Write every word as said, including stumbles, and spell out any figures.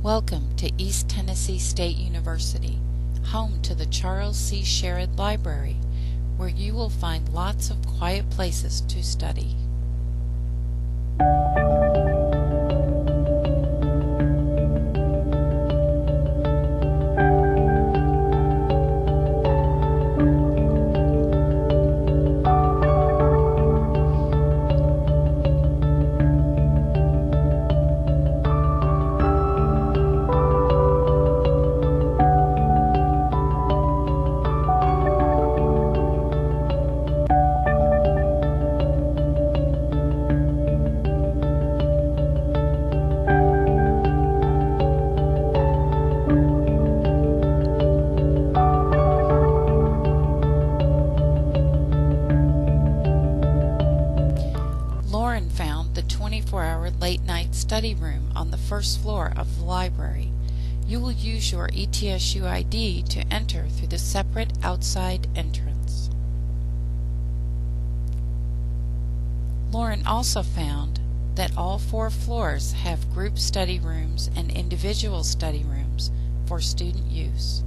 Welcome to East Tennessee State University, home to the Charles C. Sherrod Library, where you will find lots of quiet places to study. Found the twenty-four hour late-night study room on the first floor of the library. You will use your E T S U I D to enter through the separate outside entrance. Lauren also found that all four floors have group study rooms and individual study rooms for student use.